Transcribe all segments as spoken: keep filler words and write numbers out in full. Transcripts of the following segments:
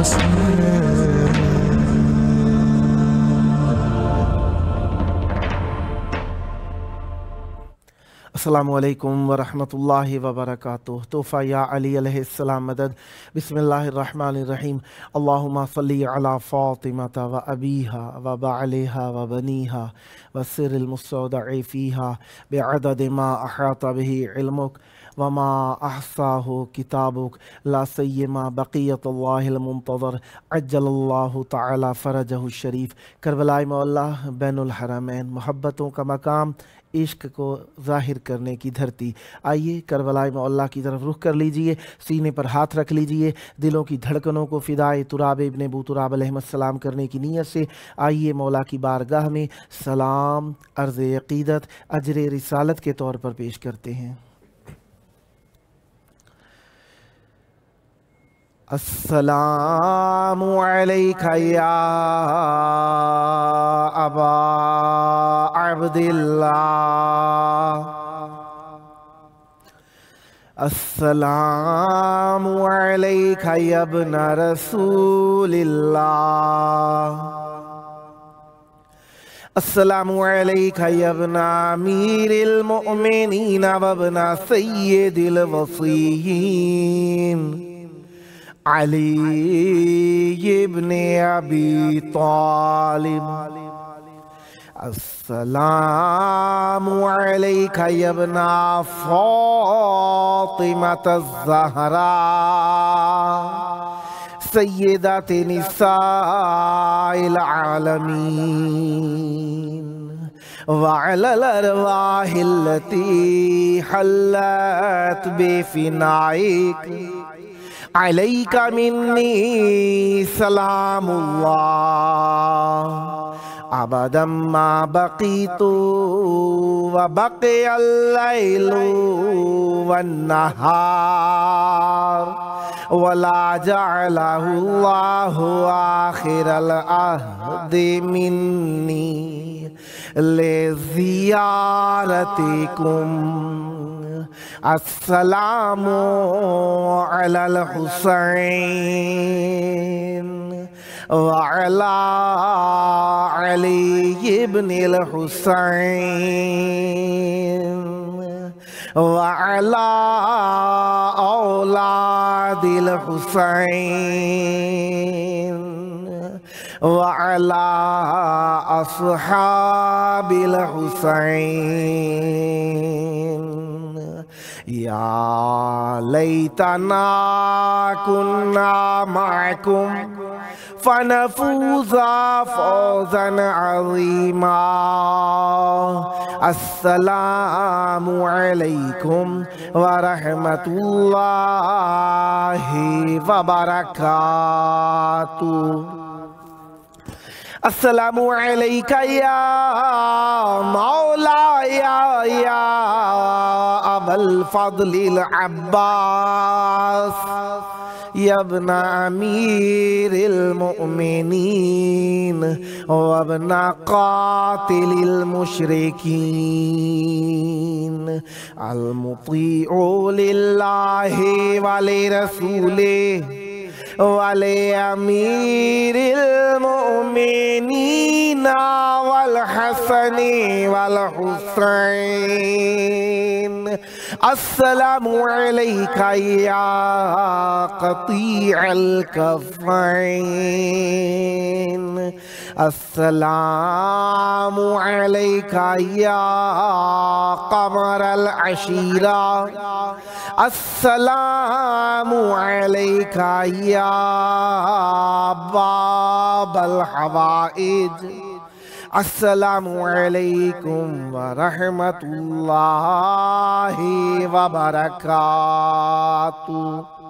अस्सलामुअलैकुम वरहमतुल्लाहि वबरकातुह। तोहफ़ा या अली अलैहिस्सलाम मदद। बिस्मिल्लाहिर्रहमानिर्रहीम। अल्लाहुम्मा सल्ली अला फ़ातिमता व अबीहा व बअलिहा व बनीहा व सिर्रिल मुस्तौदअ फ़ीहा बिअदद मा अहाता बिही इल्मुक व मा अहसाहु किताबुक ला सय्यमा बक़ियतुल्लाहिल मुंतज़र अज्जलल्लाहु तआला फ़रजहु शरीफ। करबलाए मौला बैनुल हरमैन, मोहब्बतों का मकाम, इश्क को ज़ाहिर करने की धरती। आइए करबलाए मौला की तरफ रुख कर लीजिए, सीने पर हाथ रख लीजिए, दिलों की धड़कनों को फ़िदाए तुराब इब्न अबू तुराब अलैहिस्सलाम करने की नीयत से आइए मौला की बारगाह में सलाम अर्ज़ अक़ीदत अजर रिसालत के तौर पर पेश करते हैं। अस्सलामु अलैका या अबा अब्दिल्लाह, अस्सलामु अलैका या इब्न रसूलिल्लाह, अस्सलामु अलैका या इब्न अमीरिल मुअमिनीन व इब्न सय्यिदिल वसीय्यीन अली इब्न अबी तालिब, अस्सलामु अलैका या इब्न फ़ातिमत ज़हरा सय्यिदत निसाइल आलमीन व अलल अरवाहिल्लती हल्लत बेफ़िनाइक अलैका मिन्नी सलामुल्लाह अबदम मा बक़ीतु व बक़ियल लैलु वन्नहार वला जअलहुल्लाहु आखिरल अहदि मिन्नी लिज़ियारतिकुम। अस्सलामु अलल हुसैन व अला अली इब्निल हुसैन व अला औलादिल हुसैन व अला अस्हाबिल हुसैन। या लैतना कुन्ना माकुम फनफूज़ा फ़ौज़न अज़ीमा। अस्सलामु अलैकुम व रहमतुल्लाहि व बरकातुहू। अस्सलामु अलैका या मौला या या अबल फ़ज़लिल अब्बास या इब्न अमीरिल मुअमिनीन व इब्न क़ातिलिल मुशरिकीन अल मुतीउ लिल्लाहि व लिरसूलिहि वले अमीरिल मुअमिनीन वल हसनी वल हुसैन। अस्सलामु अलैका या क़तीअल कफ़ैन, अस्सलामु अलैका या क़मरल अशीरा, अस्सलामु अलैका या बाबल हवाइज। अस्सलामु अलैकुम व रहमतुल्लाहि व बरकातुहू।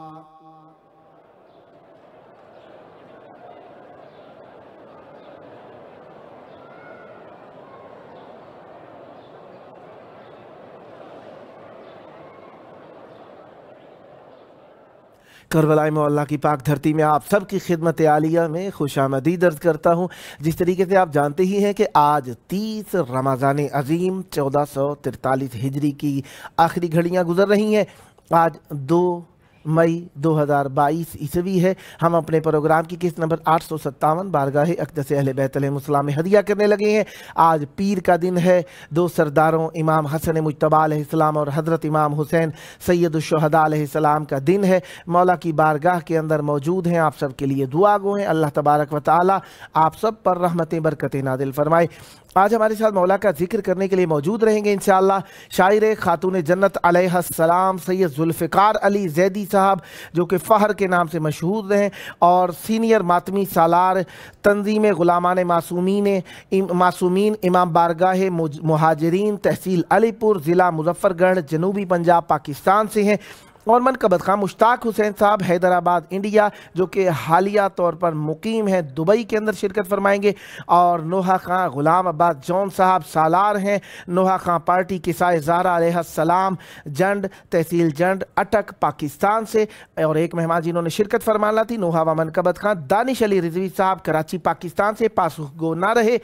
करबलाए मौला की पाक धरती में आप सब की खिदमत आलिया में खुशामदीद अर्ज़ करता हूँ। जिस तरीके से आप जानते ही हैं कि आज तीस रमज़ान अज़ीम चौदह सौ तिरतालीस हिजरी की आखिरी घड़ियाँ गुजर रही हैं। आज दो मई दो हज़ार बाईस ईस्वी है। हम अपने प्रोग्राम की किस्त नंबर आठ सौ सत्तावन बारगाह अक़दस अहले बैत अलैहिस्सलाम में हदिया करने लगे हैं। आज पीर का दिन है। दो सरदारों इमाम हसन मुज्तबा अलैहिस्सलाम और हज़रत इमाम हुसैन सैयदुश्शुहदा अलैहिस्सलाम का दिन है। मौला की बारगाह के अंदर मौजूद हैं। आप सब के लिए दुआ गो हैं। अल्लाह तबारक व तआला आप सब पर रहमतें बरकतें नादिल फरमाए। आज हमारे साथ मौला का जिक्र करने के लिए मौजूद रहेंगे इंशाअल्लाह शायर खातून जन्नत अलैहिस्सलाम सैयद जुल्फ़िकार अली ज़ैदी साहब, जो कि फ़हर के नाम से मशहूर हैं और सीनियर मातमी सालार तंजीम ग़ुलामान मासूमीन मासूमीन इमाम बारगाह मुहाजिरीन तहसील अलीपुर ज़िला मुज़फ़्फ़रगढ़ जनूबी पंजाब पाकिस्तान से हैं। और मनक़बत खां मुश्ताक हुसैन साहब हैदराबाद इंडिया, जो कि हालिया तौर पर मुकीम हैं दुबई के अंदर, शिरकत फरमाएंगे। और नोहा खां ग़ुलाम अब्बास जौन साहब सालार हैं नोहा खां पार्टी किसाए ज़हरा अलैहिस्सलाम जंड तहसील जंड अटक पाकिस्तान से। और एक मेहमान जिन्होंने शिरकत फरमाना थी नोहा व मनक़बत खां दानिश अली रिजवी साहब कराची पाकिस्तान से, पासुगो ना रहे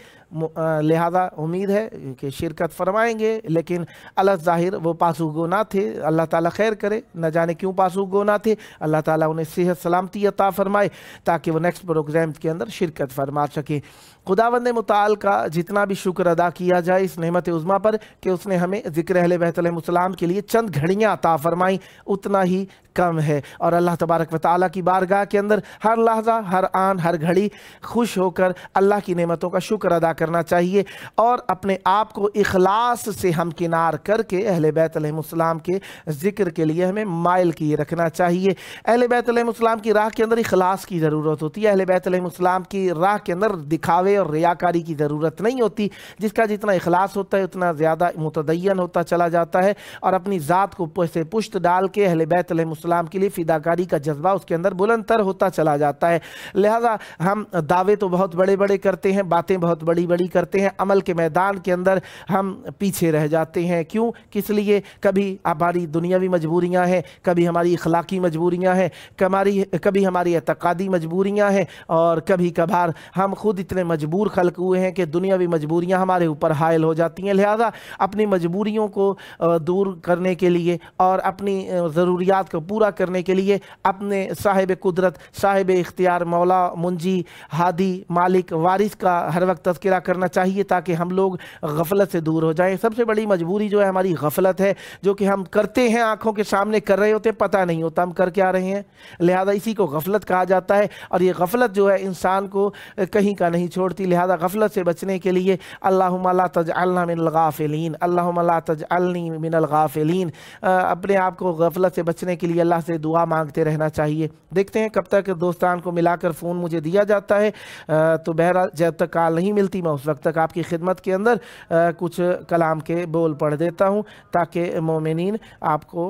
लिहाजा उम्मीद है कि शिरकत फरमाएंगे, लेकिन अल्लाह ज़ाहिर वो पासुगो ना थे। अल्लाह ताला खैर करे, न जाने क्यों पासुगो ना थे। अल्लाह ताला उन्हें सेहत सलामती अता फरमाए ताकि वो नेक्स्ट प्रोग्राम के अंदर शिरकत फरमा सके। खुदावंद मुताल का जितना भी शुक्र अदा किया जाए इस नेमत उज़्मा पर कि उसने हमें ज़िक्र अहले बैत अलैहिस्सलाम के लिए चंद घड़ियाँ अता फरमाई, उतना ही कम है। और अल्लाह तबारक व तआला की बारगाह के अंदर हर लहजा हर आन हर घड़ी खुश होकर अल्लाह की नेमतों का शुक्र अदा करना चाहिए और अपने आप को इखलास से हमकिनार करके अहले बैत अलैहिस्सलाम के ज़िक्र के लिए हमें माइल किए रखना चाहिए। अहले बैत अलैहिस्सलाम की राह के अंदर इखलास की ज़रूरत होती है। अहले बैत अलैहिस्सलाम की राह के अंदर दिखावे और रियाकारी की ज़रूरत नहीं होती। जिसका जितना इखलास होता है उतना ज़्यादा मुतदय्यन होता चला जाता है और अपनी ज़ात को से पुश्त डाल के अहले बैत अलैहिस्सलाम के लिए फ़िदाकारी का जज्बा उसके अंदर बुलंदतर होता चला जाता है। लिहाजा हम दावे तो बहुत बड़े बड़े करते हैं, बातें बहुत बड़ी बड़ी करते हैं, अमल के मैदान के अंदर हम पीछे रह जाते हैं। क्यों? किस लिए? कभी हमारी दुनियावी मजबूरियाँ हैं, कभी हमारी अखलाकी मजबूरियाँ हैं, कमारी कभी हमारी एतक़ादी मजबूरियाँ हैं और कभी कभार हम खुद इतने मजबूर खल्क हुए हैं कि दुनियावी मजबूरियाँ हमारे ऊपर हायल हो जाती हैं। लिहाजा अपनी मजबूरियों को दूर करने के लिए और अपनी ज़रूरियात को पूरा करने के लिए अपने साहिब कुदरत साहिब इख्तियार मौला मुंजी हादी मालिक वारिस का हर वक्त तज़किरा करना चाहिए ताकि हम लोग गफलत से दूर हो जाएं। सबसे बड़ी मजबूरी जो है हमारी गफलत है, जो कि हम करते हैं आँखों के सामने कर रहे होते, पता नहीं होता हम कर क्या रहे हैं। लिहाजा इसी को गफलत कहा जाता है और ये गफलत जो है इंसान को कहीं का नहीं छोड़ती। लिहाजा गफलत से बचने के लिए अल्लाहुम्मा ला तजअलना मिनल गाफिलीन, अल्लाहुम्मा ला तजअलनी मिनल गाफिलीन, अपने आप को गफलत से बचने के लिए अल्लाह से दुआ मांगते रहना चाहिए। देखते हैं कब तक दोस्तान को मिलाकर फ़ोन मुझे दिया जाता है। तो बहरहाल जब तक कॉल नहीं मिलती मैं उस वक्त तक आपकी खिदमत के अंदर कुछ कलाम के बोल पढ़ देता हूँ ताकि मोमिनीन आपको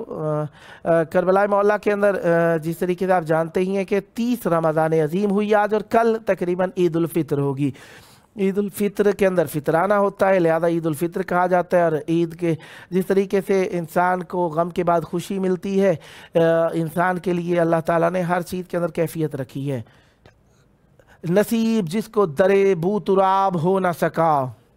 करबला मौला के अंदर जिस तरीके से आप जानते ही हैं कि तीस रमज़ान अज़ीम हुई आज और कल तकरीबन ईद उल फित्र होगी। ईद उल फित्र के अंदर फितराना होता है, लिहाजा ईद उल फित्र कहा जाता है। और ईद के जिस तरीके से इंसान को गम के बाद खुशी मिलती है, इंसान के लिए अल्लाह ताला ने हर चीज़ के अंदर कैफियत रखी है। नसीब जिसको दरे बू तुराब हो ना सका,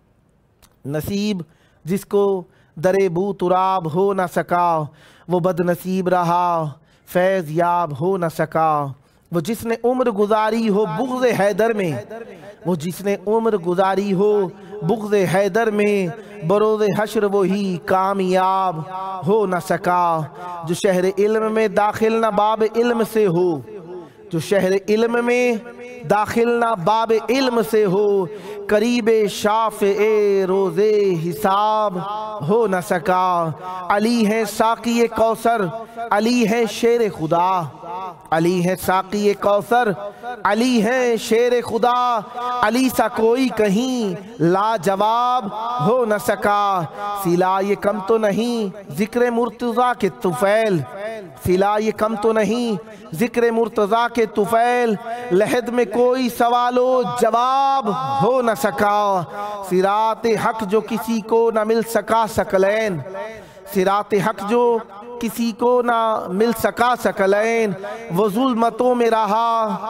नसीब जिसको दरे बू तुराब हो ना सका, वो बदनसीब रहा फैज़ याब हो ना सका। वो जिसने उम्र गुजारी हो बुग़्ज़ हैदर में, वो जिसने उम्र गुजारी हो बुग़्ज़ हैदर में, बरोज़े हश्र वो ही कामयाब हो न सका। जो शहर इल्म में दाखिल न बाब इल्म से हो, जो शहर इल्म में दाखिल ना बाब इल्म से हो, करीबे शाफ़ ए रोज़े हिसाब हो न सका। अली है साक़ी कौसर, अली है शेर खुदा, अली है साक़ी कौसर, अली है शेर खुदा। अली सा कोई कहीं लाजवाब हो न सका। सिला ये कम तो नहीं ज़िक्र मुर्तज़ा के तुफ़ैल, सिला ये कम तो नहीं ज़िक्र मुर्तज़ा के तुफ़ैल। लहद में कोई सवालो जवाब हो न सका। सिरात हक जो किसी को न मिल सका सकलैन, सिरात हक जो किसी को ना मिल सका सकलैन। वो जुल्मतों में रहा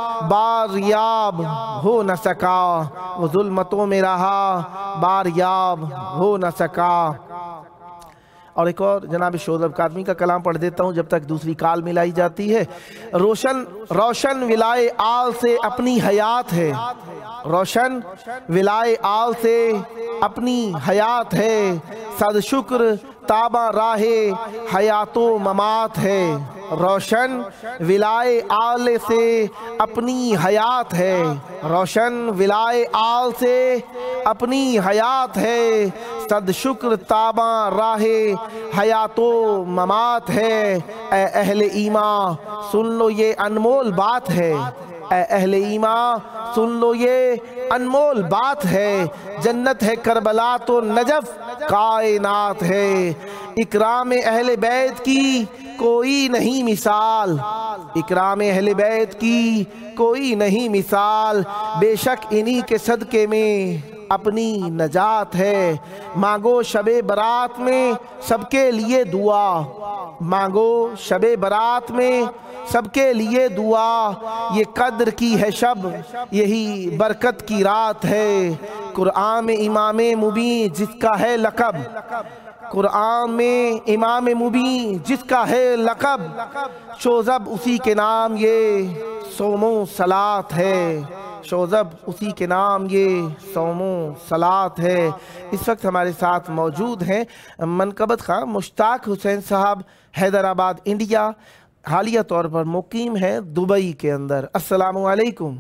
बारयाब हो न सका, वो जुल्मतों में रहा बारयाब हो न सका। اور ایک اور جناب شعیب کاظمی کا کلام پڑھ دیتا ہوں جب تک دوسری کال ملائی جاتی ہے۔ روشن روشن ولائے آل سے اپنی حیات ہے، روشن ولائے آل سے اپنی حیات ہے، صد شکر تابہ راہ حیات و ممات ہے۔ روشن ولائے آل سے اپنی حیات ہے، روشن ولائے آل سے اپنی حیات ہے، صد شکر تابہ راہ حیات و ممات ہے۔ اے اہل ایمان سن لو یہ انمول بات ہے، اے اہل ایمان سن لو یہ انمول بات ہے، جنت ہے کربلا تو نجف کائنات ہے۔ اکرام اہل بیت کی کوئی نہیں مثال، اکرام اہل بیت کی کوئی نہیں مثال، بے شک انہی کے صدقے میں اپنی نجات ہے۔ مانگو شب برات میں سب کے لیے دعا، مانگو شب برات میں سب کے لیے دعا، یہ قدر کی ہے شب یہی برکت کی رات ہے۔ قرآن میں امام مبین جس کا ہے لقب، قرآن میں امام مبین جس کا ہے لقب، شوذب اسی کے نام یہ صوم و صلاۃ ہے، شوذب اسی کے نام یہ صوم و صلاۃ ہے۔ اس وقت ہمارے ساتھ موجود ہیں منقبت خواہ مشتاق حسین صاحب، حیدرآباد انڈیا، حالیہ طور پر مقیم ہے دبئی کے اندر۔ السلام علیکم۔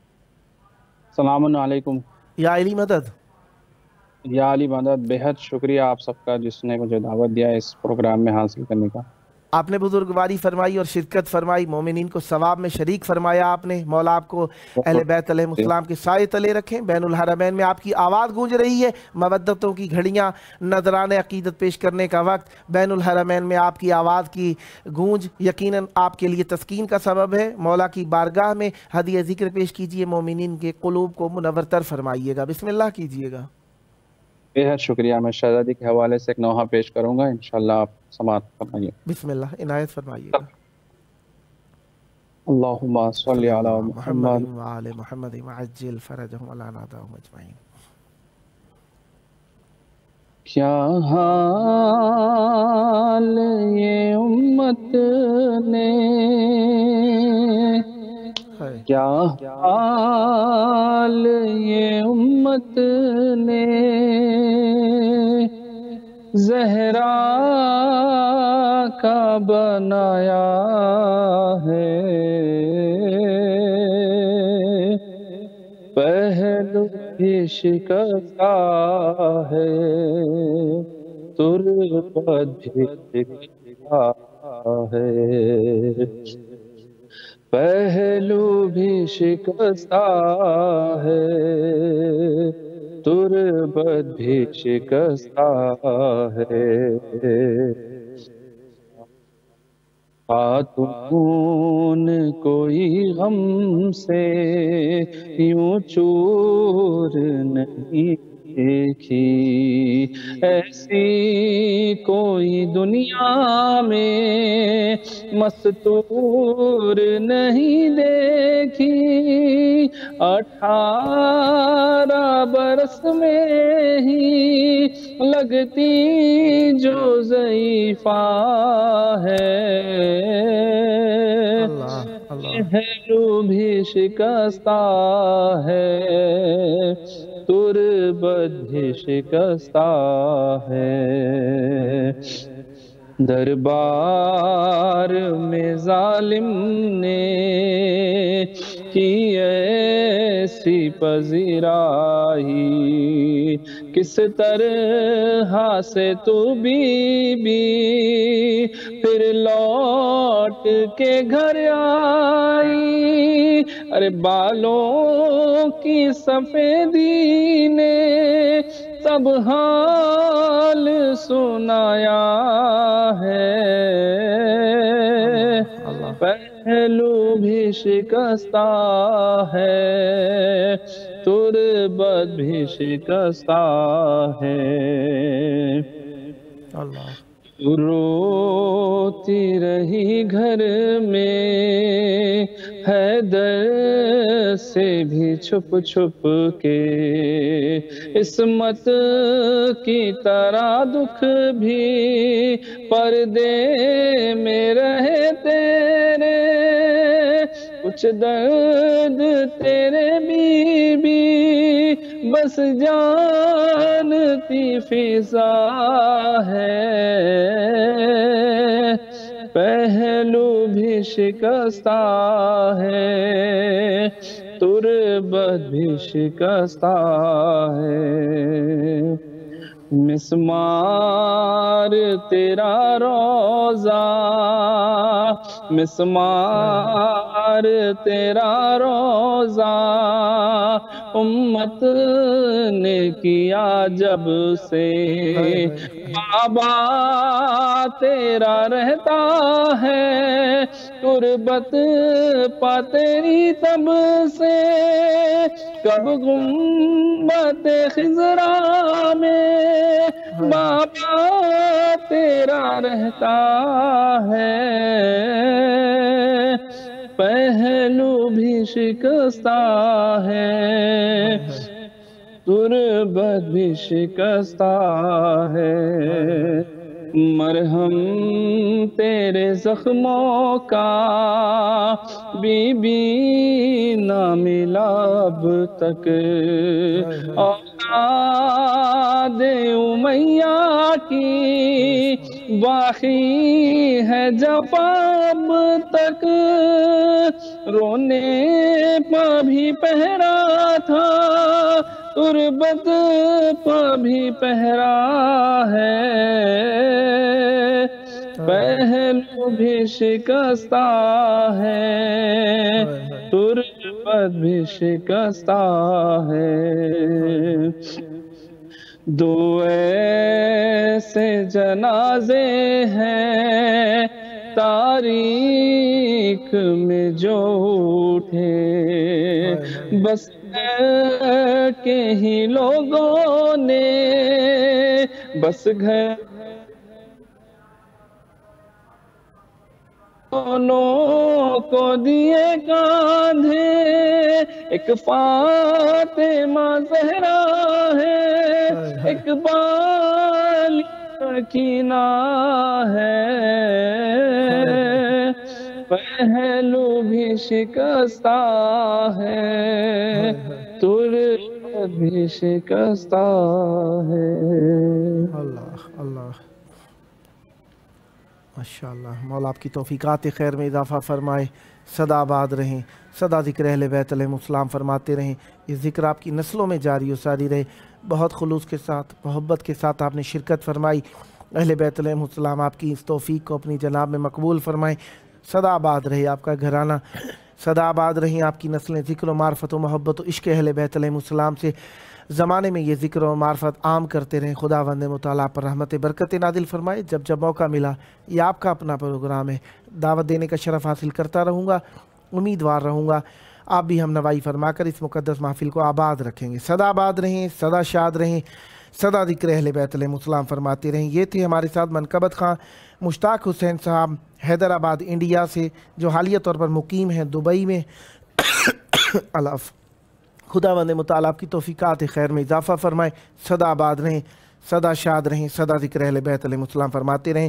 السلام علیکم یا علی مدد۔ یا علی مدد، بہت شکریہ آپ سب کا جس نے مجھے دعوت دیا اس پروگرام میں حاصل کرنے کا۔ آپ نے بزرگواری فرمائی اور شرکت فرمائی، مومنین کو ثواب میں شریک فرمایا آپ نے۔ مولا آپ کو اہل بیت علیہ السلام کے سائے تلے رکھیں۔ بین الحرمین میں آپ کی آواز گونج رہی ہے، مودتوں کی گھڑیاں، نذران عقیدت پیش کرنے کا وقت، بین الحرمین میں آپ کی آواز کی گونج یقیناً آپ کے لیے تسکین کا سبب ہے۔ مولا کی بارگاہ میں ہدیہ ذکر پیش کیجئے، مومنین کے قلوب کو منور تر فرمائیے گا۔ بسم اللہ کیجئے گا۔ بہت شکریہ، میں شہزادی کے حوالے سے ایک نوحہ پیش کروں گا، انشاءاللہ آپ سماعت فرمائیے۔ بسم اللہ، عنایت فرمائیے گا۔ اللہم صلی علی محمد وعلی محمد وعجل فرجہم ولا نادہم اجمعین۔ کیا حال یہ امت نے، کیا حال یہ امت نے، زہرا کا بنایا ہے، پہلو بھی شکستہ ہے، تربت بھی شکستہ ہے، پہلو بھی شکستہ ہے، تربت بھی شکستہ ہے۔ خاتون کوئی غم سے یوں چور نہیں دیکھی، ایسی کوئی دنیا میں مستور نہیں دیکھی، اٹھارہ برس میں ہی لگتی جو ضعیفہ ہے، پہلو بھی شکستہ ہے، تربت بھی شکستہ ہے۔ دربار میں ظالم نے کی ایسی پذیرائی، کس طرح سے تو بی بی پھر لوٹ کے گھر آئی، ارے بالوں کی سفیدی نے سب حال سنایا ہے، پہلو بھی شکستہ ہے، تربت بھی شکستہ ہے۔ روتی رہی گھر میں حیدر سے بھی چھپ چھپ کے، عصمت کی طرح دکھ بھی پردے میں رہے تیرے، کچھ درد تیرے بی بی بس جانتی فضا ہے، پہلو بھی شکستہ ہے، تربت بھی شکستہ ہے، مسمار تیرا روضہ، مسمار تیرا روضہ، امت نے کیا جب سے، بابا تیرا رہتا ہے، تربت پا تیری تب سے، کب گنبد خضرا میں بابا تیرا رہتا ہے، پہلو بھی شکستہ ہے، تربت بھی شکستہ ہے، مرہم تیرے زخموں کا بی بی نہ ملا اب تک، اولاد امیہ کی باقی ہے جفا اب تک، رونے پہ بھی پہرا تھا، تربت پہ بھی پہرا ہے، پہلو بھی شکستہ ہے، تربت بھی شکستہ ہے، دو ایسے جنازے ہیں تاریخ میں جو اٹھے، بس گھر کے ہی لوگوں نے، بس گھر دونوں کو دیے کاندھے، ایک فاطمہ زہرا ہے، ایک بالی سکینہ ہے، پہلو بھی شکستہ ہے، تربت بھی شکستہ ہے۔ اللہ اللہ ماشاءاللہ، مولا آپ کی توفیقات خیر میں اضافہ فرمائے، سدا آباد رہیں، سدا ذکر اہل بیت علیہ السلام فرماتے رہیں، یہ ذکر آپ کی نسلوں میں جاری و ساری رہے، بہت خلوص کے ساتھ محبت کے ساتھ آپ نے شرکت فرمائی، اہل بیت علیہ السلام آپ کی اس توفیق کو اپنی جناب میں مقبول فرمائیں، سدا آباد رہے آپ کا گھرانہ، سدا آباد رہیں آپ کی نسلیں ذکر و معرفت و محبت و عشق اہل بیت علیہ السلام سے زمانے میں یہ ذکر و معرفت عام کرتے رہیں، خداوند مطالعہ پر رحمت برکت نازل فرمائے۔ جب جب موقع ملا، یہ آپ کا اپنا پروگرام ہے، دعوت دینے کا شرف حاصل کرتا رہوں گا، امیدوار رہوں گا آپ بھی ہم نوائی فرما کر اس مقدس محفل کو آباد رکھیں گے۔ سدا آباد رہیں، سدا شاد رہیں، سدا ذکر اہل بیت علیہ السلام فرماتے رہیں۔ یہ تھے ہمارے ساتھ منقبت خان مشتاق حسین صاحب حیدرآباد انڈیا سے، جو حالیہ طور پر مقیم ہیں دبئی میں۔ الف خداوند متعالی آپ کی توفیقات خیر میں اضافہ فرمائے، سدا آباد رہیں، سدا شاد رہیں، سدا ذکر اہل بیت علیہ السلام فرماتے رہیں۔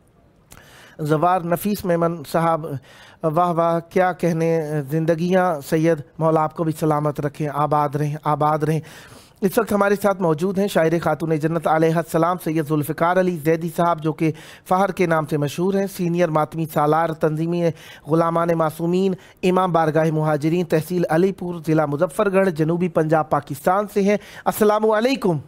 زوار نفیس میمن صاحب، واہ واہ کیا کہنے زندگیاں سید، مولا آپ کو بھی سلامت رکھیں، آباد رہیں آباد رہیں۔ اس وقت ہمارے ساتھ موجود ہیں شاعر خاتون جنت علیہ السلام سید ذوالفقار علی زیدی صاحب، جو کہ فہر کے نام سے مشہور ہیں، سینئر ماتمی سالار تنظیمی غلامان معصومین، امام بارگاہ مہاجرین، تحصیل علی پور، ضلع مظفر گڑھ، جنوبی پنجاب پاکستان سے ہیں۔ السلام علیکم۔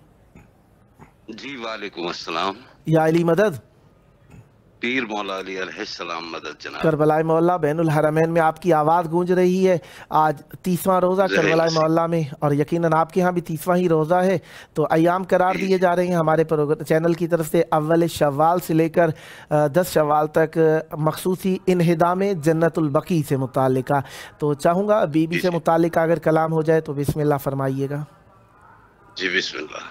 جی وعلیکم السلام۔ یا علی مدد، پیر مولا علی علیہ السلام مدد جناب۔ کربلائے مولا بین الحرمین میں آپ کی آواز گونج رہی ہے، آج تیسواں روزہ کربلائے مولا میں، اور یقیناً آپ کے ہاں بھی تیسواں ہی روزہ ہے، تو ایام قرار دیے جا رہے ہیں ہمارے چینل کی طرف سے، اول شوال سے لے کر دس شوال تک، مخصوصی انہدام جنت البقیع سے متعلقہ، تو چاہوں گا بی بی سے متعلق اگر کلام ہو جائے تو بسم اللہ فرمائیے گا۔ جی بسم اللہ،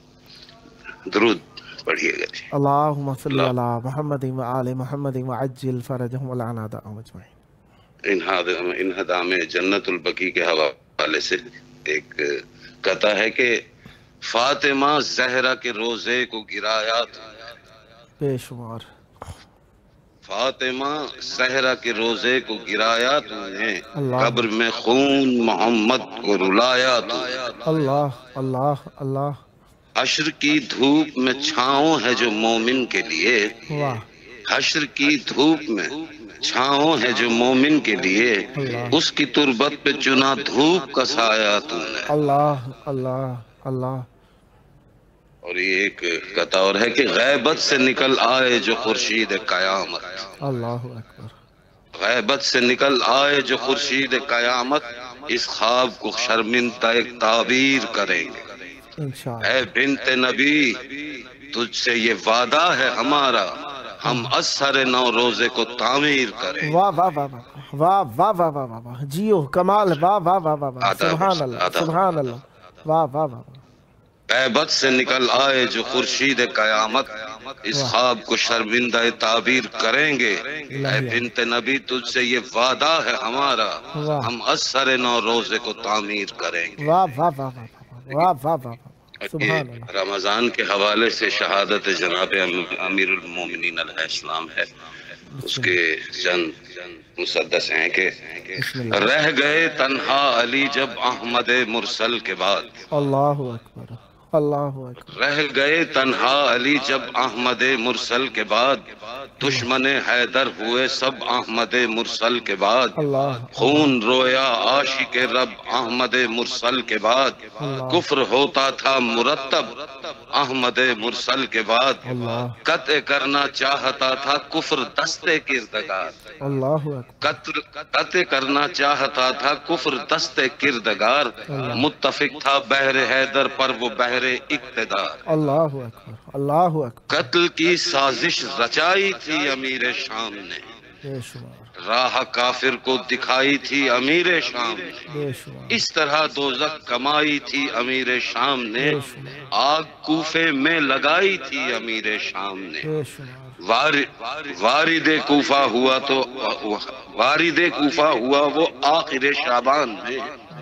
درود پڑھیے گا جی۔ اللہم صلی علی محمد و آل محمد وعجل فرجہم والعنادہ اجمعین۔ انہدام جنت البقیع کے حوالے سے ایک قطع ہے کہ فاطمہ زہرا کے روزے کو گرایا بے شمار، فاطمہ زہرا کے روزے کو گرایا تو نے، اللہ قبر میں خون محمد کو رلایا تو نے، اللہ اللہ اللہ، حشر کی دھوپ میں چھاؤں ہے جو مومن کے لیے، واہ، حشر کی دھوپ میں چھاؤں ہے جو مومن کے لیے، اللہ اس کی تربت پہ چنا دھوپ کا سایہ تو نے۔ اللہ اللہ اللہ، اور یہ ایک قطع اور ہے کہ غیبت سے نکل آئے جو خورشید قیامت، اللہ اکبر، غیبت سے نکل آئے جو خورشید قیامت، اس خواب کو شرمندہ ایک تعبیر کریں گے۔ اے انشاءاللہ، بنت نبی تجھ سے یہ وعدہ ہے ہمارا، ہم اسحر نو روزے کو تعمیر کریں۔ واہ واہ واہ واہ واہ واہ واہ واہ واہ واہ، جیو کمال، واہ واہ واہ واہ واہ، آداب، سبحان اللہ آداب۔ سبحان اللہ، واہ واہ واہ واہ، غیبت سے نکل آئے جو خورشید قیامت، اس خواب کو شرمندہ تعبیر کریں گے۔ اے بنت نبی تجھ سے یہ وعدہ ہے ہمارا، ہم اسحر نو روزے کو تعمیر کریں گے۔ واہ واہ واہ واہ واہ واہ واہ واہ، سبحان یہ اللہ، رمضان کے حوالے سے شہادت جناب امیر المومنین علیہ السلام ہے، اس کے چند مسدس ہیں کہ بسم اللہ، رہ گئے تنہا علی جب احمد مرسل کے بعد، اللہ اکبر اللہ اکبر، رہ گئے تنہا علی جب احمد مرسل کے بعد، دشمن حیدر ہوئے سب احمد مرسل کے بعد، اللہ خون رویا عاشق رب احمد مرسل کے بعد، کفر ہوتا تھا مرتب احمد مرسل کے بعد، اللہ قطع کرنا چاہتا تھا کفر دستے کردگار، اللہ اکبر، قتل قطع کرنا چاہتا تھا کفر دستے کردگار، متفق تھا بحر حیدر پر وہ بحر اقتدار، اللہ اکبر اللہ اکبر، قتل کی سازش رچائی تھی امیر شام نے، بے شمار راہ کافر کو دکھائی تھی امیر شام نے، بے شمار اس طرح دوزخ کمائی تھی امیر شام نے، آگ کوفے میں لگائی تھی امیر شام نے، بے شمار، وار- وارد کوفہ ہوا تو وارد کوفہ ہوا وہ آخر شعبان میں،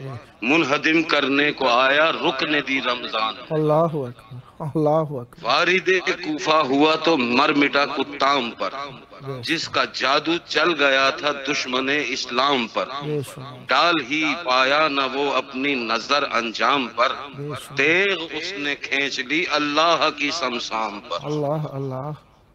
منہدم کرنے کو آیا رکن دی رمضان، اللہ اکبر اللہ اکبر، وارد کوفہ ہوا تو مر مٹا کتام پر، جس کا جادو چل گیا تھا دشمن اسلام پر، بے شمار ڈال ہی پایا نہ وہ اپنی نظر انجام پر، تیغ اس نے کھینچ لی اللہ کی سمسام پر، اللہ اللہ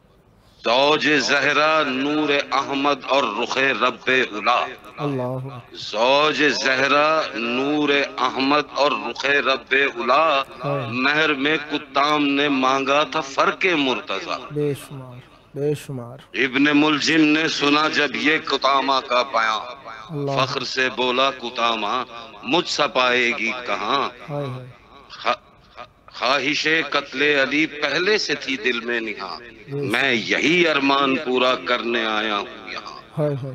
زوج زہرا نور احمد اور رخ رب الا، اللہ زوج زہرا نور احمد اور رخ رب الا، مہر میں کتام نے مانگا تھا فرق مرتضی، بے شمار بے شمار، ابن ملجم نے سنا جب یہ کتامہ کا بیان، اللہ فخر سے بولا کتامہ مجھ سا پائے گی کہاں، ہائے ہائے خ- خواہش قتل علی پہلے سے تھی دل میں نہاں، میں یہی ارمان پورا کرنے آیا ہوں یہاں، ہائے ہائے،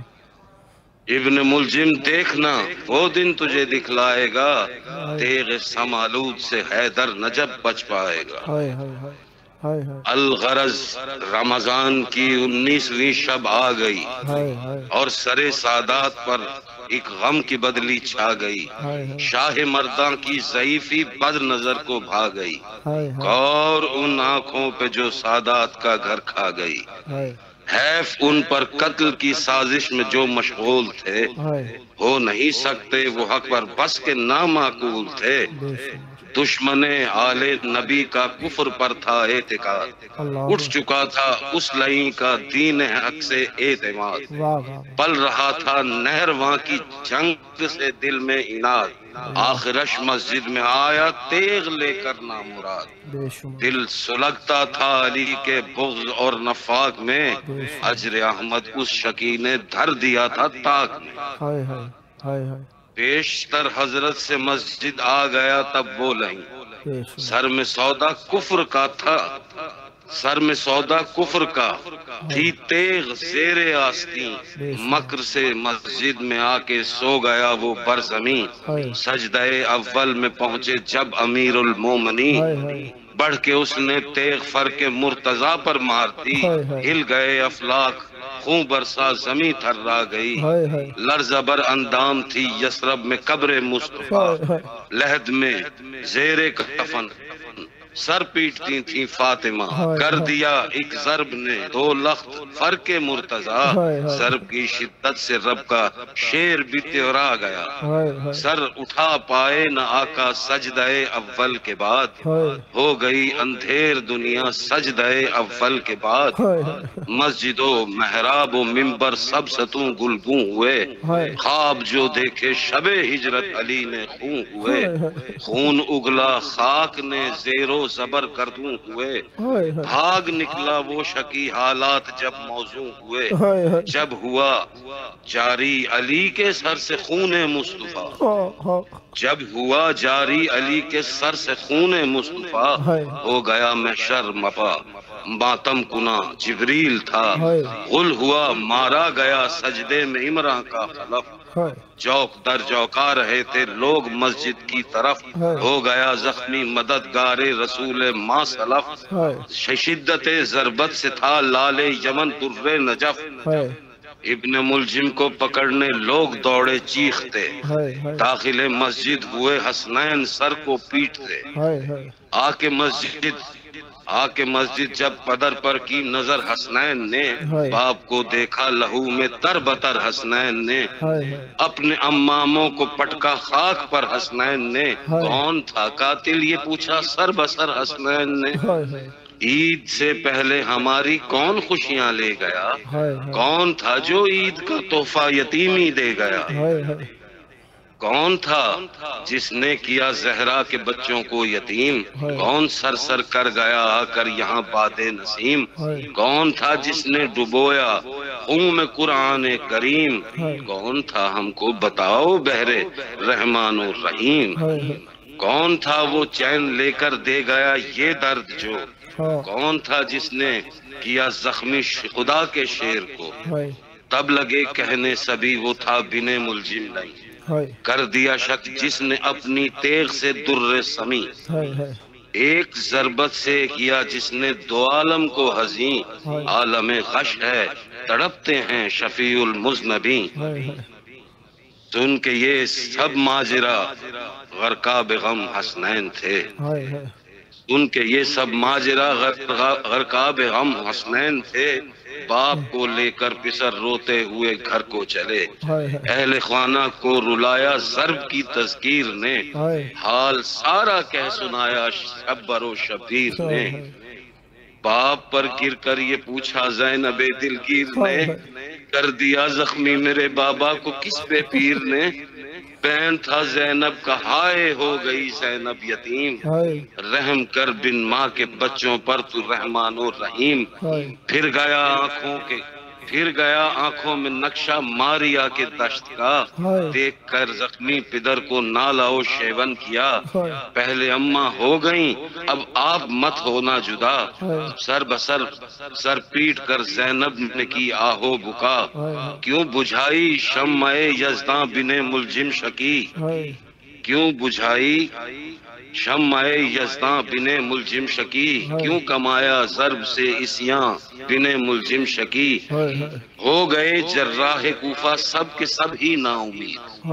ابن ملجم دیکھنا وہ دن تجھے دکھلائے گا، تیغ سمالود سے حیدر نجب بچ پائے گا، ہائے ہائے ہائے ہائے ہائے الغرض رمضان کی انیسویں شب آ گئی، ہائے ہائے اور سرے سادات پر ایک غم کی بدلی چھا گئی، ہائے ہائے شاہ مردان کی ضعیفی بد نظر کو بھا گئی، ہائے ہائے اور ان آنکھوں پہ جو سادات کا گھر کھا گئی، ہائے حیف ان پر قتل کی سازش میں جو مشغول تھے، ہائے، ہو نہیں سکتے وہ حق پر بس کے نامعقول تھے، بے شمار، دشمن آل نبی کا کفر پر تھا اعتقاد، اللہ اٹھ چکا تھا اس لئی کا دین حق سے اعتماد، واہ واہ واہ، پل رہا تھا نہرواں کی جنگ سے دل میں اناد، آخرش مسجد میں آیا تیغ لے کر نامراد، بے شمار، دل سلگتا تھا علی کے بغض اور نفاق میں، اجر احمد اس شکی نے دھر دیا تھا طاق میں، ہائے ہائے ہائے ہائے، بیشتر حضرت سے مسجد آ گیا تب وہ نہیں، بے شمار، سر میں سودا کفر کا تھا، سر میں سودا کفر کا تھی تیغ زیر آستین، مکر سے مسجد میں آ کے سو گیا وہ برزمین، ہائے سجدہ اول میں پہنچے جب امیر المومنین، ہائے ہائے، بڑھ کے اس نے تیغ فرق مرتضی پر مار دی، ہائے ہائے۔ ہل گئے افلاک خون برسا زمیں تھرا گئی، ہائے ہائے لرز بر اندام تھی یثرب میں قبر مصطفیٰ، ہائے ہائے لحد میں زیر کفن سر پیٹتی تھی فاطمہ، ہائے کر ہائے دیا ایک ضرب نے دو لخت فرق مرتضی، ہائے ہائے ضرب کی شدت سے رب کا شیر بھی تیورا گیا، ہائے ہائے سر اٹھا پائے نہ آقا سجدہ اول کے بعد، ہائے ہو گئی اندھیر دنیا سجدہ اول کے بعد، ہائے ہائے مسجد و محراب و منبر سب ستوں گلگوں ہوئے، ہائے خواب جو دیکھے شب ہجرت علی نے خون ہوئے، ہائے ہائے خون اگلا خاک نے زیر و زبر کردوں ہوئے، ہائے ہائے بھاگ نکلا وہ شکی حالات جب موزوں ہوئے، ہائے ہائے جب ہوا جاری علی کے سر سے خون مصطفیٰ، ہاں ہاں جب ہوا جاری علی کے سر سے خون مصطفیٰ، ہائے ہو گیا محشر مپا ماتم کنا جبریل تھا، ہائے غل ہوا مارا گیا سجدے میں عمران کا خلف، ہائے چوک در چوکا رہے تھے لوگ مسجد کی طرف، ہائے ہو گیا زخمی مددگار رسول ما سلف، ہائے شدت ضربت سے تھا لال یمن در نجف، ہائے ابن ملجم کو پکڑنے لوگ دوڑے چیختے، ہائے ہائے داخل مسجد ہوئے حسنین سر کو پیٹتے، ہائے ہائے آ کے مسجد آ کے مسجد جب پدر پر کی نظر حسنین نے، ہائے باپ کو دیکھا لہو میں تر بتر حسنین نے، ہائے ہائے اپنے اماموں کو پٹکا خاک پر حسنین نے، ہائے کون تھا قاتل یہ پوچھا سر بسر حسنین نے، ہائے ہائے عید سے پہلے ہماری کون خوشیاں لے گیا، ہائے کون تھا جو عید کا تحفہ یتیمی دے گیا، ہائے ہائے کون تھا جس نے کیا زہرا کے بچوں کو یتیم، کون سر سر کر گیا آ کر یہاں باد نسیم، کون تھا جس نے ڈبویا خون میں قرآن کریم، کون تھا ہم کو بتاؤ بہرے رحمان و رحیم، کون تھا وہ چین لے کر دے گیا یہ درد جو، کون تھا جس نے کیا زخمی خدا کے شیر کو، تب لگے کہنے سبھی وہ تھا بن ملجم نہیں، کر دیا شک جس نے اپنی تیغ سے در سمی، ایک ضربت سے کیا جس نے دو عالم کو حزین، عالم غش ہے تڑپتے ہیں شفیع المذنبین، سن کے یہ سب ماجرا غرقاب غم حسنین تھے، ان کے یہ سب ماجرا غرقاب غم حسنین تھے، باپ کو لے کر پسر روتے ہوئے گھر کو چلے، اہل خانہ کو رلایا ضرب کی تذکیر نے، حال سارا کہہ سنایا شبر و شبیر نے، باپ پر گر کر یہ پوچھا زینب دلگیر نے، کر دیا زخمی میرے بابا کو کس پہ پیر نے، بہن تھا زینب کا ہائے ہو گئی زینب یتیم، رحم کر بن ماں کے بچوں پر تو رحمان و رحیم، پھر گیا آنکھوں کے پھر گیا آنکھوں میں نقشہ ماریا کے دشت کا، دیکھ کر زخمی پدر کو نالا و شیون کیا، پہلے اماں ہو گئیں اب آپ مت ہونا جدا، سر بسر سر پیٹ کر زینب نے کی آہو بکا، کیوں بجھائی شمع یزداں بن ملجم شکی، کیوں بجھائی شمع یزداں بن ملجم شکی، کیوں کمایا ضرب سے اسیاں بن ملجم شکی، ہو گئے جراح کوفہ سب کے سب ہی نا امید،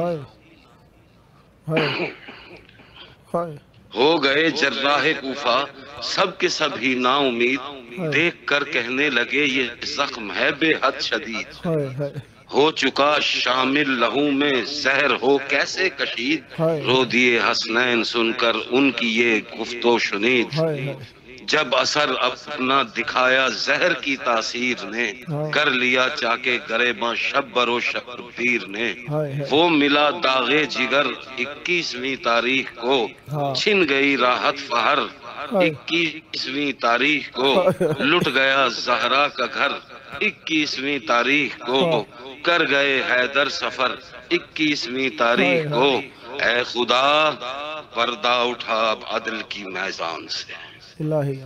ہو گئے جراح کوفہ سب کے سب ہی نا امید، دیکھ کر کہنے لگے یہ زخم ہے بے حد شدید، ہو چکا شامل لہو میں زہر ہو کیسے کشید، رو دیے حسنین سن کر ان کی یہ گفت و شنید، جب اثر اپنا دکھایا زہر کی تاثیر نے، کر لیا چاکے گریباں شبر و شبیر نے، وہ ملا داغے جگر اکیسویں تاریخ کو، چھن گئی راحت فہر اکیسویں تاریخ کو، لٹ گیا زہرا کا گھر اکیسویں تاریخ کو، کر گئے حیدر سفر اکیسویں تاریخ کو، اے خدا پردہ اٹھا اب عدل کی میزان سے،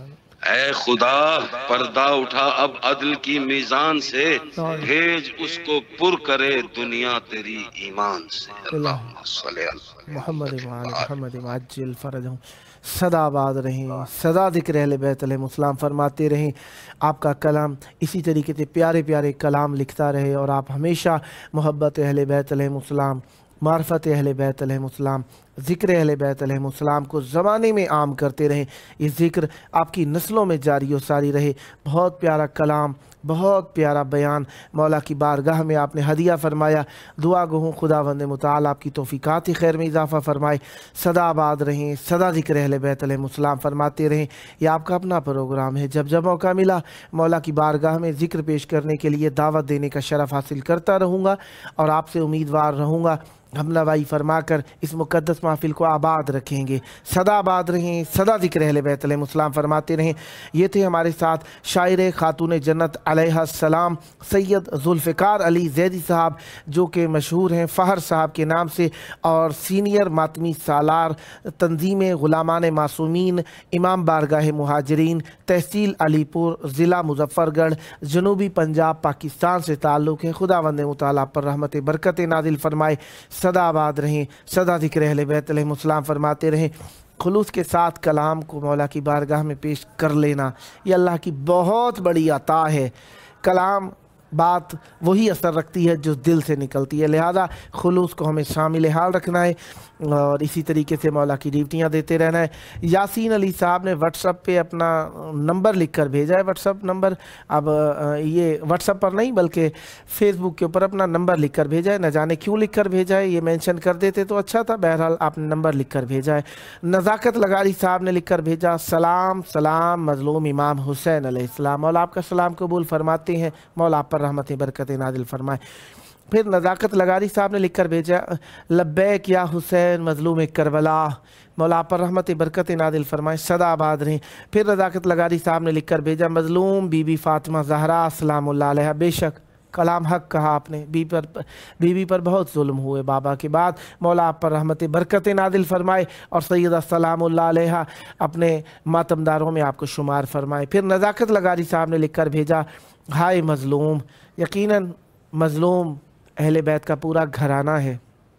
اے خدا پردہ اٹھا اب عدل کی میزان سے، بھیج اس کو پر کرے دنیا تیری ایمان سے۔ اللہم صلی اللہ محمد وعلی محمد عجل فرجہم۔ سدا آباد رہیں، سدا ذکر اہل بیت علیہ السلام فرماتے رہیں، آپ کا کلام اسی طریقے سے پیارے پیارے کلام لکھتا رہے، اور آپ ہمیشہ محبت اہل بیت علیہ السلام، معرفت اہل بیت علیہ السلام، ذکر اہل بیت علیہ السلام کو زمانے میں عام کرتے رہیں، یہ ذکر آپ کی نسلوں میں جاری و ساری رہے۔ بہت پیارا کلام، بہت پیارا بیان مولا کی بارگاہ میں آپ نے ہدیہ فرمایا۔ دعا گو ہوں خداوند متعال آپ کی توفیقات خیر میں اضافہ فرمائے، سدا آباد رہیں، سدا ذکر اہل بیت علیہ السلام فرماتے رہیں۔ یہ آپ کا اپنا پروگرام ہے، جب جب موقع ملا مولا کی بارگاہ میں ذکر پیش کرنے کے لیے دعوت دینے کا شرف حاصل کرتا رہوں گا، اور آپ سے امیدوار رہوں گا ہم نوائی فرما کر اس مقدس محفل کو آباد رکھیں گے۔ سدا آباد رہیں، سدا ذکر اہل بیت علیہ السلام فرماتے رہیں۔ یہ تھے ہمارے ساتھ شاعر خاتون جنت علیہ السلام سید ذوالفقار علی زیدی صاحب، جو کہ مشہور ہیں فہر صاحب کے نام سے، اور سینئر ماتمی سالار تنظیم غلامان معصومین، امام بارگاہ مہاجرین، تحصیل علی پور، ضلع مظفر گڑھ، جنوبی پنجاب، پاکستان سے تعلق ہے۔ خداوند متعال پر رحمت برکت نازل فرمائے، سدا آباد رہیں، سدا ذکر اہل بیت علیہ السلام فرماتے رہیں۔ خلوص کے ساتھ کلام کو مولا کی بارگاہ میں پیش کر لینا یہ اللہ کی بہت بڑی عطا ہے۔ کلام بات وہی اثر رکھتی ہے جو دل سے نکلتی ہے، لہذا خلوص کو ہمیں شامل حال رکھنا ہے، اور اسی طریقے سے مولا کی ڈیوٹیاں دیتے رہنا ہے۔ یاسین علی صاحب نے واٹس اپ پہ اپنا نمبر لکھ کر بھیجا ہے، واٹس اپ نمبر، اب یہ واٹس اپ پر نہیں بلکہ فیس بک کے اوپر اپنا نمبر لکھ کر بھیجا ہے، نہ جانے کیوں لکھ کر بھیجا ہے، یہ مینشن کر دیتے تو اچھا تھا، بہرحال آپ نے نمبر لکھ کر بھیجا ہے۔ نزاکت لغاری صاحب نے لکھ کر بھیجا، سلام سلام مظلوم امام حسین علیہ السلام، مولا آپ کا سلام قبول فرماتے ہیں، مولا آپ پر رحمت برکت نازل فرمائے۔ پھر نزاکت لغاری صاحب نے لکھ کر بھیجا، لبیک یا حسین مظلوم کربلا، مولا آپ پر رحمت برکت نازل فرمائے، سدا آباد رہیں۔ پھر نزاکت لغاری صاحب نے لکھ کر بھیجا، مظلوم بی بی فاطمہ زہرا سلام اللہ علیہ، بے شک کلام حق کہا آپ نے، بی پر بی بی پر بہت ظلم ہوئے بابا کے بعد، مولا آپ پر رحمت برکت نازل فرمائے، اور سیدہ سلام اللہ علیہ اپنے ماتمداروں میں آپ کو شمار فرمائے۔ پھر نزاکت لغاری صاحب نے لکھ کر بھیجا، ہائے مظلوم، یقیناً مظلوم اہل بیت کا پورا گھرانہ ہے،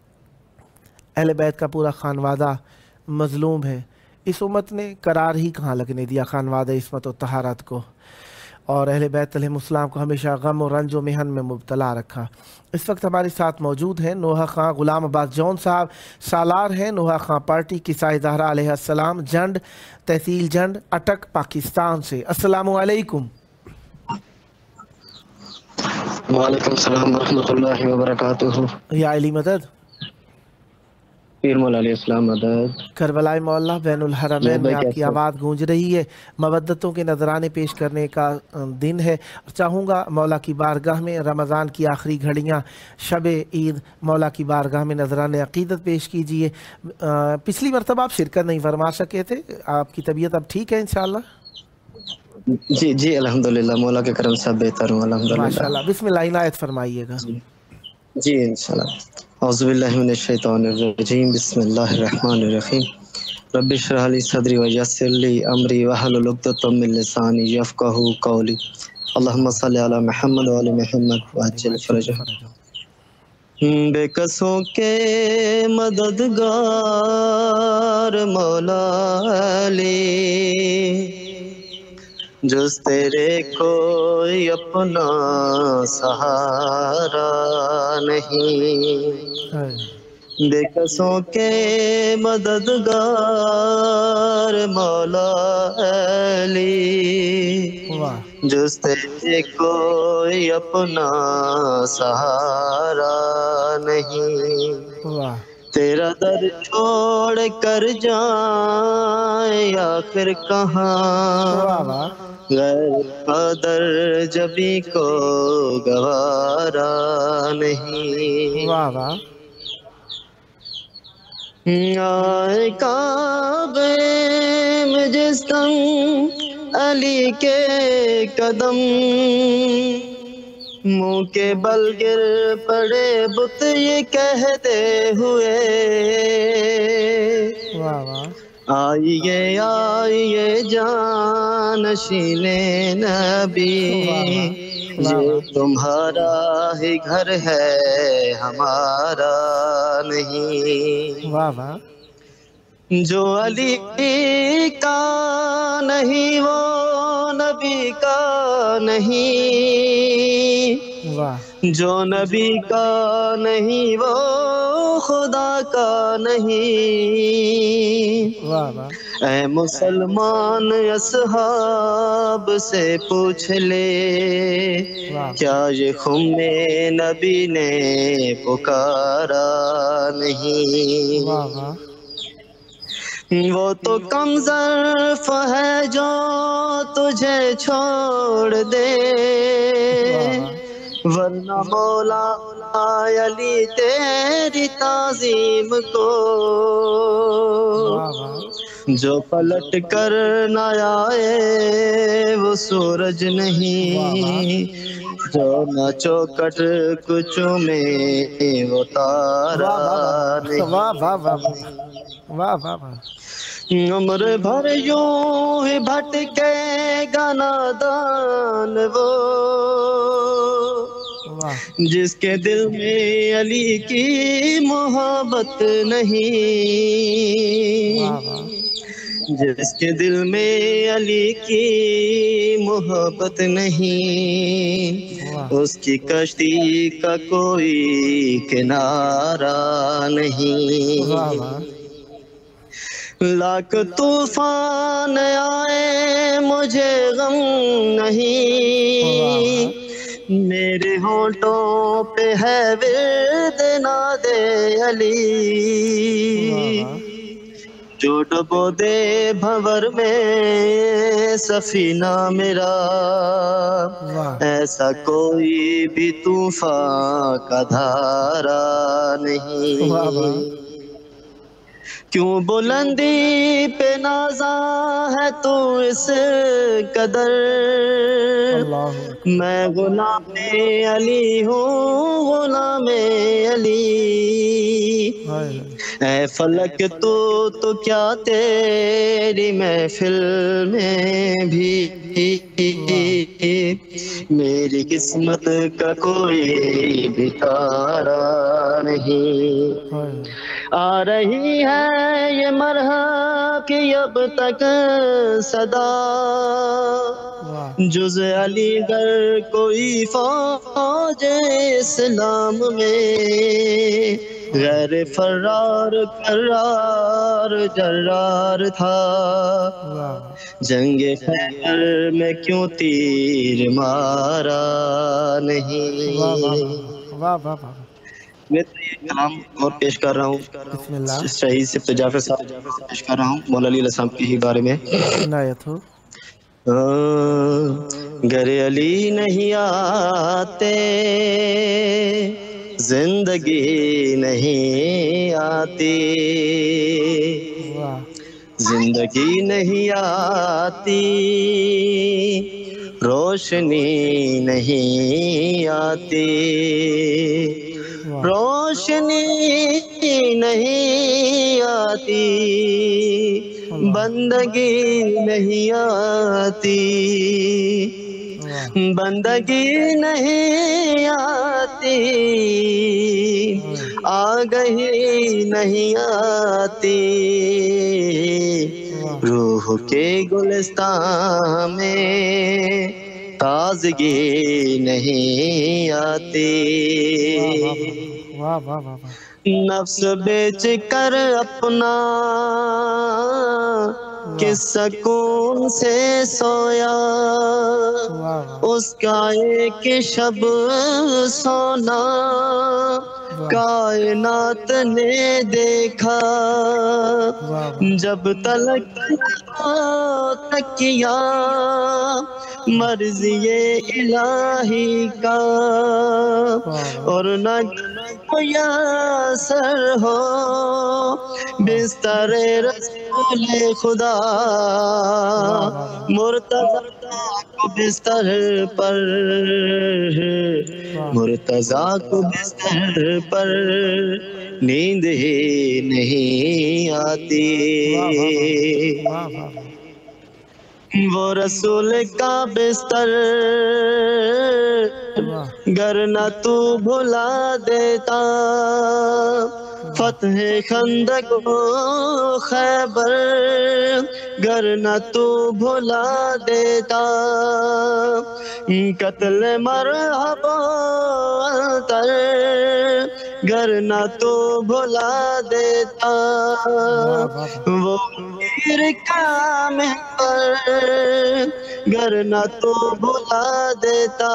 اہل بیت کا پورا خانوادہ مظلوم ہے، اس امت نے قرار ہی کہاں لگنے دیا خانوادہ عصمت و طہارت کو، اور اہل بیت علیہ السلام کو ہمیشہ غم و رنج و محن میں مبتلا رکھا۔ اس وقت ہمارے ساتھ موجود ہیں نوحہ خاں غلام عباس جون صاحب، سالار ہیں نوحہ خاں پارٹی کسائے زہرا علیہ السلام، جنڈ، تحصیل جنڈ، اٹک، پاکستان سے۔ السلام علیکم۔ وعلیکم السلام ورحمۃ اللہ وبرکاتہ۔ یا علی مدد، پیر مولا علیہ السلام مدد۔ کربلائے مولا بین الحرمین میں آپ کی آواز گونج رہی ہے، مودتوں کے نذرانے پیش کرنے کا دن ہے، چاہوں گا مولا کی بارگاہ میں رمضان کی آخری گھڑیاں شب عید مولا کی بارگاہ میں نذران عقیدت پیش کیجئے۔ پچھلی مرتبہ آپ شرکت نہیں فرما سکے تھے، آپ کی طبیعت اب ٹھیک ہے انشاءاللہ؟ جی جی الحمدللہ، مولا کے کرم سے بہتر ہوں الحمدللہ۔ ماشاءاللہ، بسم اللہ عنایت فرمائیے گا۔ جی انشاءاللہ۔ اعوذ باللہ من الشیطان الرجیم، بسم اللہ الرحمن الرحیم۔ رب اشرح لی صدری ویسر لی امری واحلل عقدۃ من لسانی یفقہوا قولی۔ اللہم صلی علی محمد وعلی محمد وعجل فرجہم۔ بے کسوں کے مددگار مولا علی، جز تیرے کوئی اپنا سہارا نہیں، بے کسوں کے مددگار مولا علی، جز تیرے کوئی اپنا سہارا نہیں، تیرا در چھوڑ کر جائیں آخر کہاں، غیر قدر جبی کو گوارا نہیں، آئے کعبے میں جس دم علی کے قدم، منہ کے بل گر پڑے بت یہ کہتے ہوئے، آئیے آئیے جانشین نبی، یہ تمہارا ہی گھر ہے ہمارا نہیں۔ واہ واہ، جو علی کا نہیں وہ نبی کا نہیں، واہ جو نبی کا نہیں وہ خدا کا نہیں۔ واہ واہ، اے مسلمان اصحاب سے پوچھ لے، کیا یہ خم نبی نے پکارا نہیں؟ واہ واہ، وہ تو کم ظرف ہے جو تجھے چھوڑ دے، ورنہ مولا علی تیری تعظیم کو جو پلٹ کر نہ آئے وہ سورج نہیں، جو نہ چوکٹ کچوں میں وہ تارا نہیں۔ واہ واہ واہ واہ واہ واہ، عمر بھر یوں ہی بھٹکے گا نادان وہ، جس کے دل میں علی کی محبت نہیں، جس کے دل میں علی کی محبت نہیں، اس کی کشتی کا کوئی کنارہ نہیں۔ لاکھ طوفان آئے مجھے غم نہیں، میرے ہونٹوں پہ ہے ورد ناد علی، جو ڈبو دے بھنور میں سفینہ میرا، ایسا کوئی بھی طوفان کا دھارا نہیں۔ کیوں بلندی پہ نازاں ہے تو اس قدر، میں غلام علی ہوں غلام علی، اے فلک تو تو کیا تیری محفل میں بھی میری قسمت کا کوئی بھی تارا نہیں۔ آ رہی ہے یہ مرحب کی اب تک صدا، جز علی گڑھ کوئی فوج اسلام میں، غیر فرار کرار جرار تھا، جنگ خیبر میں کیوں تیر مارا نہیں۔ واہ واہ، میں تو یہ کلام اور پیش کر رہا ہوں، بسم اللہ، شہید صفت جعفر صاحب پیش کر رہا ہوں مولا علی علیہ السلام کے ہی بارے میں۔ عنایت ہو۔ گر علی نہیں آتے زندگی نہیں آتی، زندگی نہیں آتی، روشنی نہیں آتی، روشنی نہیں آتی، بندگی نہیں آتی، بندگی نہیں آتی، آگہی نہیں آتی، روح کے گلستان میں تازگی نہیں آتی، نفس بیچ کر اپنا کس سکون سے سویا، اس کا ایک شب سونا کائنات نے دیکھا، جب تلک تکیا مرضی الہی کا، اور نہ میسر ہو بستر رسول خدا مرتضی کو بستر پر مرتضی کو بستر پر نیند ہی نہیں آتی وہ رسول کا بستر گر نہ تو بھلا دیتا فتح خندق و خیبر گر نہ تو بھلا دیتا قتل مرحبا تر گر نہ تو بھلا دیتا وہ پیر کا محور گر نہ تو بھلا دیتا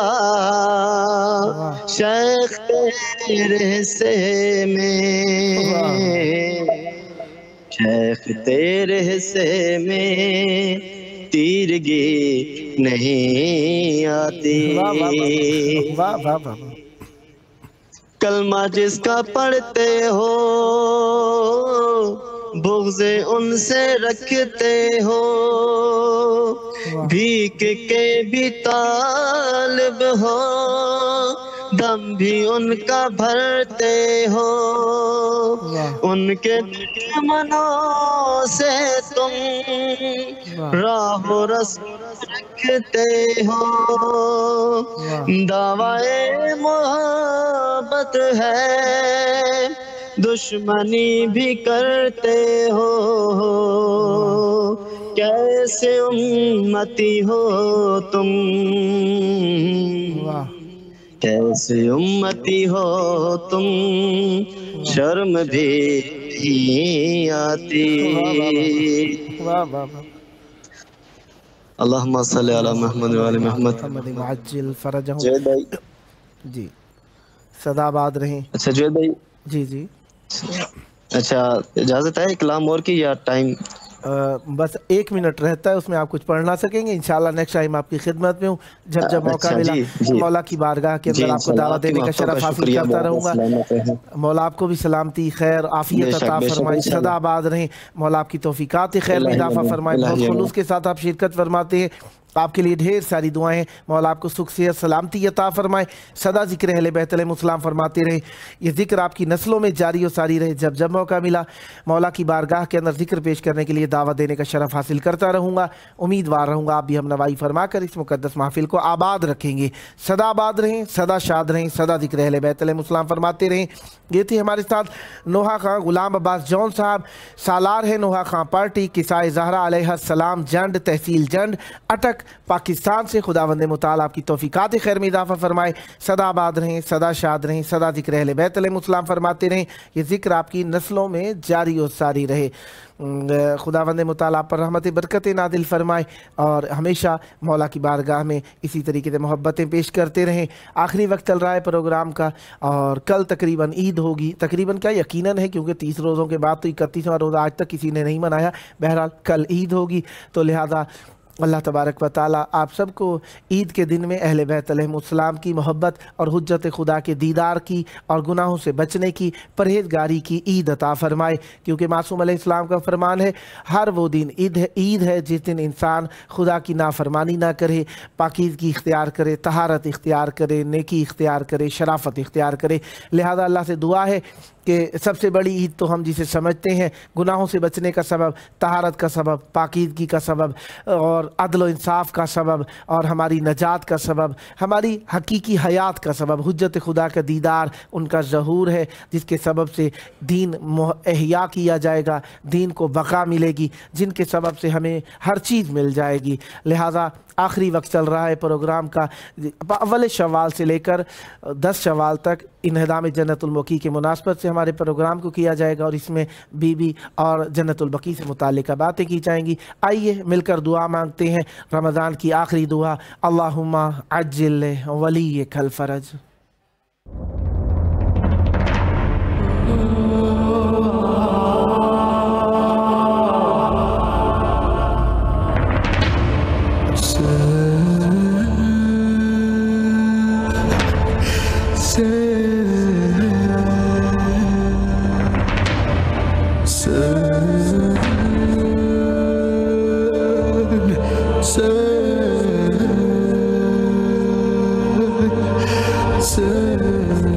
شیخ تیرے حصے میں شیخ تیرے حصے میں تیرگی نہیں آتی کلمہ جس کا پڑھتے ہو بغض ان سے رکھتے ہو بھیک کے بھی طالب ہو دم بھی ان کا بھرتے ہو ان کے دشمنوں سے تم راہ و رسم رکھتے ہو دعوی محبت ہے دشمنی بھی کرتے ہو کیسے امتی ہو تم کیسے امتی ہو تم شرم بھی نہیں آتی اللہم صلی علی محمد و علی محمد معجل فرجہم جوید بھائی جی صدا آباد رہیں اچھا جوید بھائی جی جی اچھا اجازت ہے کلام اور کی یا ٹائم بس ایک منٹ رہتا ہے اس میں آپ کچھ پڑھ نہ سکیں گے انشاءاللہ نیکسٹ ٹائم آپ کی خدمت میں ہوں جب جب موقع ملا مولا کی بارگاہ کے اندر آپ کو دعوت دینے کا شرف حاصل کرتا رہوں گا مولا آپ کو بھی سلامتی خیر عافیت عطا فرمائے صدا آباد رہیں مولا آپ کی توفیقات خیر میں اضافہ فرمائے بہت خلوص کے ساتھ آپ شرکت فرماتے ہیں آپ کے لیے ڈھیر ساری دعائیں مولا آپ کو سکھ صحت سلامتی عطا فرمائے سدا ذکر اہل بیت علیہ السلام فرماتے رہے یہ ذکر آپ کی نسلوں میں جاری و ساری رہے جب جب موقع ملا مولا کی بارگاہ کے اندر ذکر پیش کرنے کے لیے دعوت دینے کا شرف حاصل کرتا رہوں گا امیدوار رہوں گا آپ بھی ہم نوائی فرما کر اس مقدس محفل کو آباد رکھیں گے سدا آباد رہیں سدا شاد رہیں سدا ذکر اہل بیت علیہ السلام فرماتے رہیں یہ تھی ہمارے ساتھ نوحہ خان غلام عباس جون صاحب سالار ہے نوحہ خان پارٹی کسائے زہرا علیہ السلام جنڈ تحصیل جنڈ اٹک پاکستان سے خداوند متعال آپ کی توفیقات خیر میں اضافہ فرمائے سدا آباد رہیں سدا شاد رہیں سدا ذکر اہل بیت علیہ السلام فرماتے رہیں یہ ذکر آپ کی نسلوں میں جاری و ساری رہے خداوند متعال آپ پر رحمت برکت نازل فرمائے اور ہمیشہ مولا کی بارگاہ میں اسی طریقے سے محبتیں پیش کرتے رہیں آخری وقت چل رہا ہے پروگرام کا اور کل تقریباً عید ہوگی تقریباً کیا یقیناً ہے کیونکہ تیس روزوں کے بعد تو اکتیسواں روزہ آج تک کسی نے نہیں منایا بہرحال کل عید ہوگی تو لہذا اللہ تبارک و تعالیٰ آپ سب کو عید کے دن میں اہل بیت علیہ السلام کی محبت اور حجت خدا کے دیدار کی اور گناہوں سے بچنے کی پرہیزگاری کی عید عطا فرمائے کیونکہ معصوم علیہ السلام کا فرمان ہے ہر وہ دن عید ہے عید ہے جس دن انسان خدا کی نافرمانی نہ کرے پاکیزگی اختیار کرے طہارت اختیار کرے نیکی اختیار کرے شرافت اختیار کرے لہذا اللہ سے دعا ہے کہ سب سے بڑی عید تو ہم جسے سمجھتے ہیں گناہوں سے بچنے کا سبب طہارت کا سبب پاکیزگی کا سبب اور عدل و انصاف کا سبب اور ہماری نجات کا سبب ہماری حقیقی حیات کا سبب حجت خدا کا دیدار ان کا ظہور ہے جس کے سبب سے دین احیا کیا جائے گا دین کو بقا ملے گی جن کے سبب سے ہمیں ہر چیز مل جائے گی لہٰذا آخری وقت چل رہا ہے پروگرام کا اول شوال سے لے کر دس شوال تک انہدام جنت البقیع کے مناسبت سے ہمارے پروگرام کو کیا جائے گا اور اس میں بی بی اور جنت البقیع سے متعلقہ باتیں کی جائیں گی آئیے مل کر دعا مانگتے ہیں رمضان کی آخری دعا اللہم عجل ولیک الفرج Say در